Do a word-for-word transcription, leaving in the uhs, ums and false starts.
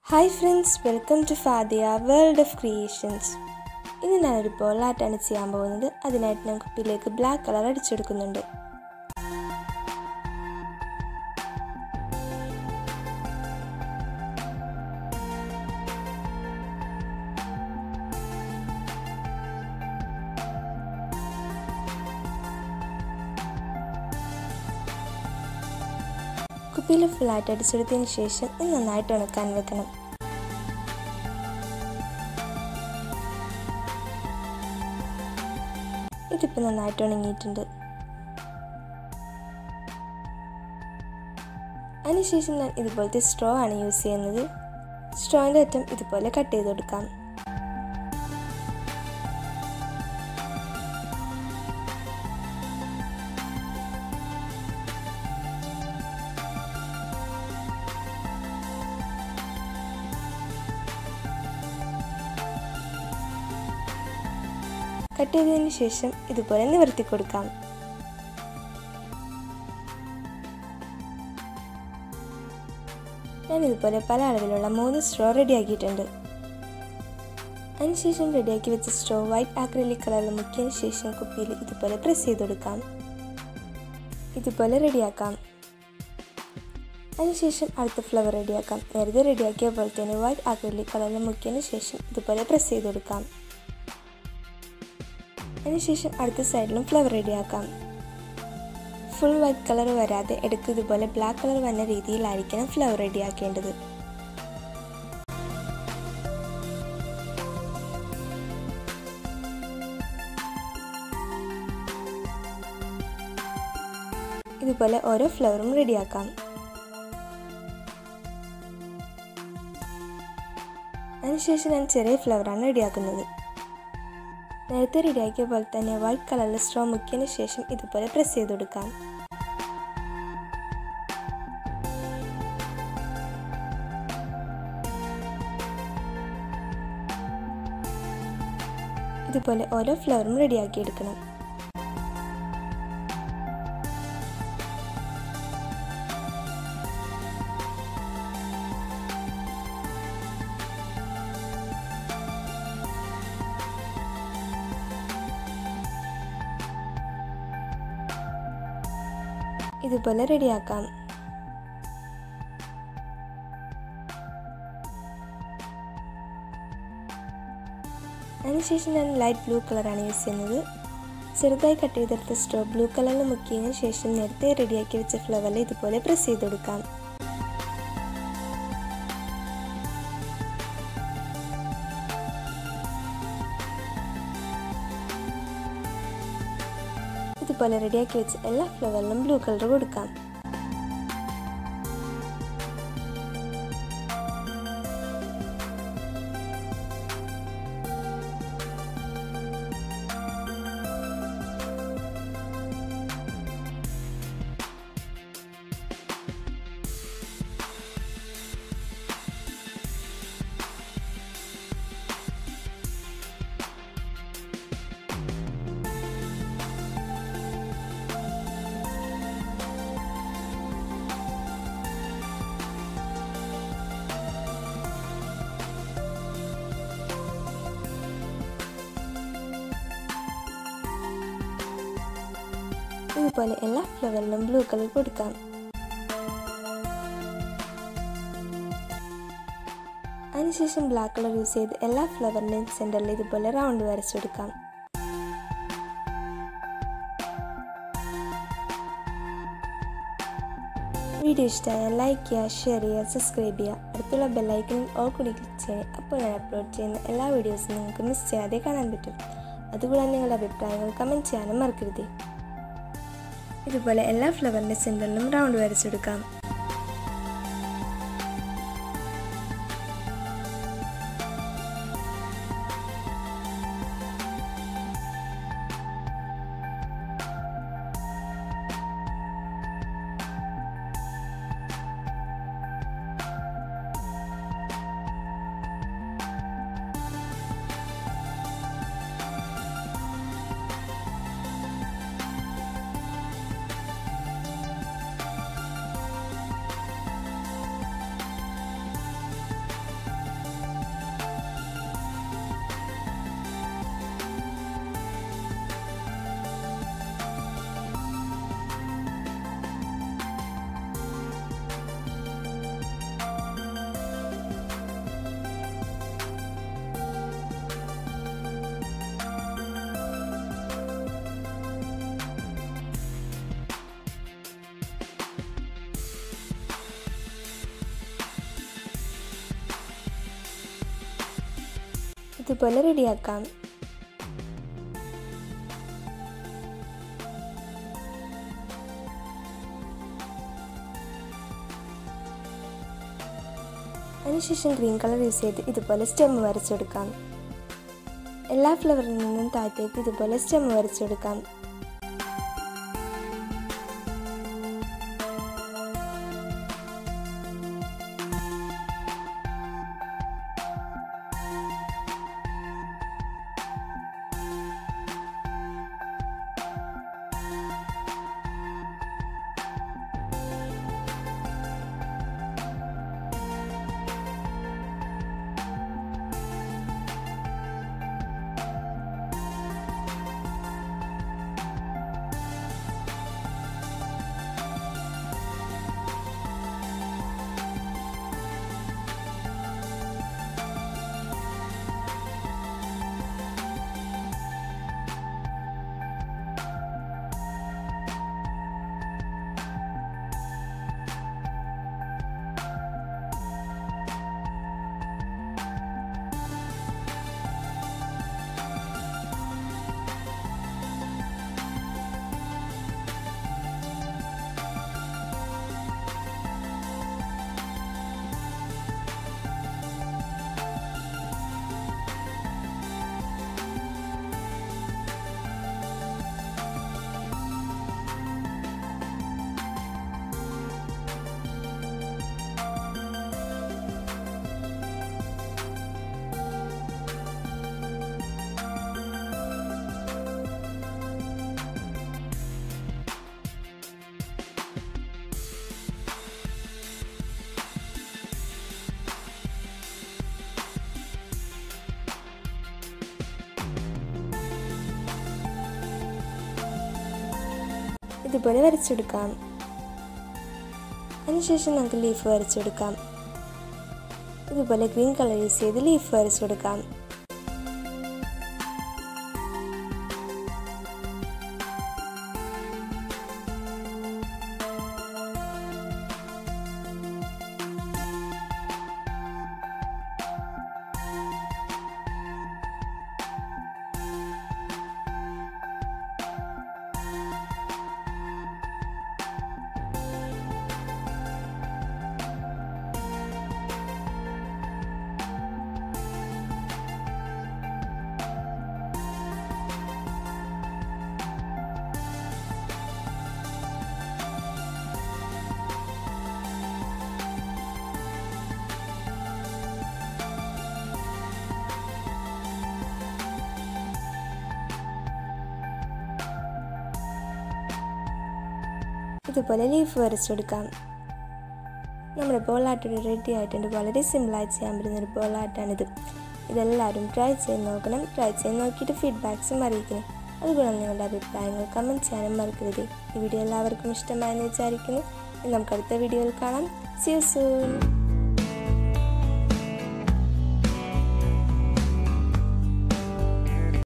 Hi friends, welcome to Fadia World of Creations. ഇന്ന് ഞാനൊരു ball ആർട്ടാണ് ചെയ്യാൻ പോകുന്നത്. അതിനായിട്ട് ഞാൻ കുപ്പിയിലേക്ക് ബ്ലാക്ക് കളർ അടിച്ചെടുക്കുന്നുണ്ട്. കുപ്പിയിൽ ഫുള്ളായിട്ട് അടിച്ചെടുത്തതിന് ശേഷം ഇത് നന്നായിട്ട് ഉണക്കാൻ വെക്കണം. ഇതിപ്പോൾ നന്നായിട്ട് ഉണങ്ങിയിട്ടുണ്ട്. അതിനുശേഷം ഞാൻ ഇതുപോലത്തെ സ്ട്രോ ആണ് യൂസ് ചെയ്യുന്നത്. സ്ട്രോയിൻ്റെ അറ്റം ഇതുപോലെ കട്ട് ചെയ്ത് കൊടുക്കാം. കട്ട് ചെയ്തതിന് ശേഷം ഇതുപോലെ നിവർത്തി കൊടുക്കാം. ഞാൻ ഇതുപോലെ പല അളവിലുള്ള മൂന്ന് സ്ട്രോ റെഡിയാക്കിയിട്ടുണ്ട്. അതിനുശേഷം റെഡിയാക്കി വെച്ച സ്ട്രോ വൈറ്റ് ആക്രിലിക് കളറിൽ മുക്കിയതിന് ശേഷം കുപ്പിയിൽ ഇതുപോലെ പ്രസ് ചെയ്ത് കൊടുക്കാം. ഇതുപോലെ റെഡിയാക്കാം. അതിനുശേഷം അടുത്ത ഫ്ലവർ റെഡിയാക്കാം. നേരത്തെ റെഡിയാക്കിയ പോലെ തന്നെ വൈറ്റ് ആക്രിലിക് കളറിൽ മുക്കിയതിന് ശേഷം ഇതുപോലെ പ്രസ് ചെയ്ത് കൊടുക്കാം. അതിനുശേഷം അടുത്ത സൈഡിലും ഫ്ലവർ റെഡിയാക്കാം. ഫുൾ വൈറ്റ് കളർ വരാതെ ഇടയ്ക്ക് ഇതുപോലെ ബ്ലാക്ക് കളർ വന്ന രീതിയിലായിരിക്കണം ഫ്ലവർ റെഡിയാക്കേണ്ടത്. ഇതുപോലെ ഓരോ ഫ്ലവറും റെഡിയാക്കാം. അതിനുശേഷം ഞാൻ ചെറിയ ഫ്ലവറാണ് റെഡിയാക്കുന്നത്. നേരത്തെ റെഡിയാക്കിയ പോലെ തന്നെ വൈറ്റ് കളറിൽ സ്ട്രോ മുക്കിയതിന് ശേഷം ഇതുപോലെ പ്രസ് ചെയ്ത് കൊടുക്കാം. ഇതുപോലെ ഓരോ ഫ്ലവറും റെഡിയാക്കി എടുക്കണം. ഇതുപോലെ റെഡിയാക്കാം. അതിനുശേഷം ഞാൻ ലൈറ്റ് ബ്ലൂ കളറാണ് യൂസ് ചെയ്യുന്നത്. ചെറുതായി കട്ട് ചെയ്തെടുത്ത സ്ട്രോ ബ്ലൂ കളറിൽ മുക്കിയതിന് ശേഷം നേരത്തെ റെഡിയാക്കി വെച്ച ഫ്ലവറിൽ ഇതുപോലെ പ്രസ് ചെയ്ത് കൊടുക്കാം. ഇതുപോലെ റെഡിയാക്കി വെച്ച് എല്ലാ ഫ്ലവറിലും ബ്ലൂ കളർ കൊടുക്കാം. ഇതുപോലെ എല്ലാ ഫ്ലവറിലും ബ്ലൂ കളർ കൊടുക്കാം. അതിനുശേഷം ബ്ലാക്ക് കളർ യൂസ് ചെയ്ത് എല്ലാ ഫ്ലവറിൻ്റെയും സെൻറ്ററിൽ ഇതുപോലെ റൗണ്ട് വരച്ചെടുക്കാം. വീഡിയോ ഇഷ്ടമായാൽ ലൈക്ക് ചെയ്യുക, ഷെയർ ചെയ്യുക, സബ്സ്ക്രൈബ് ചെയ്യുക. അടുത്തുള്ള ബെല്ലൈക്കണിൽ ഓൾ കൂടി ക്ലിക്ക് ചെയ്യുക. അപ്പോൾ ഞാൻ അപ്ലോഡ് ചെയ്യുന്ന എല്ലാ വീഡിയോസും നിങ്ങൾക്ക് മിസ് ചെയ്യാതെ കാണാൻ പറ്റും. അതുകൂടാതെ നിങ്ങളുടെ അഭിപ്രായങ്ങൾ കമൻറ്റ് ചെയ്യാനും മറക്കരുത്. ഇതുപോലെ എല്ലാ ഫ്ലവറിൻ്റെ സെൻറ്ററിലും റൗണ്ട് വരച്ചെടുക്കാം. ഇതുപോലെ റെഡിയാക്കാം. അതിനുശേഷം ഗ്രീൻ കളർ യൂസ് ചെയ്ത് ഇതുപോലെ സ്റ്റെം വരച്ചെടുക്കാം. എല്ലാ ഫ്ലവറിൽ നിന്നും താഴത്തേക്ക് ഇതുപോലെ സ്റ്റെം വരച്ചെടുക്കാം. ഇതുപോലെ വരച്ചെടുക്കാം. അതിനുശേഷം നമുക്ക് ലീഫ് വരച്ചെടുക്കാം. ഇതുപോലെ ഗ്രീൻ കളർ യൂസ് ചെയ്ത് ലീഫ് വരച്ചെടുക്കാം. ഇതുപോലെ ലീഫ് വരച്ചെടുക്കാം. നമ്മുടെ ബോൾ ആർട്ട് റെഡി ആയിട്ടുണ്ട്. വളരെ സിമ്പിളായി ചെയ്യാൻ പറ്റുന്ന ഒരു ബോൾ ആർട്ടാണിത്. ഇതെല്ലാവരും ട്രൈ ചെയ്ത് നോക്കണം. ട്രൈ ചെയ്ത് നോക്കിയിട്ട് ഫീഡ്ബാക്സും അറിയിക്കണം. അതുപോലെ നിങ്ങളുടെ അഭിപ്രായങ്ങൾ കമൻറ്റ് ചെയ്യാനും മറക്കരുത്. ഈ വീഡിയോ എല്ലാവർക്കും ഇഷ്ടമായെന്ന് വിചാരിക്കുന്നു. നമുക്ക് അടുത്ത വീഡിയോയിൽ കാണാം. See you soon.